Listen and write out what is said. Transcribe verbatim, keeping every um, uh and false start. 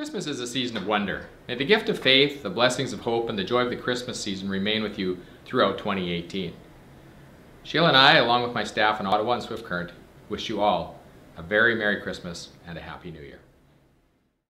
Christmas is a season of wonder. May the gift of faith, the blessings of hope, and the joy of the Christmas season remain with you throughout twenty eighteen. Sheila and I, along with my staff in Ottawa and Swift Current, wish you all a very Merry Christmas and a Happy New Year.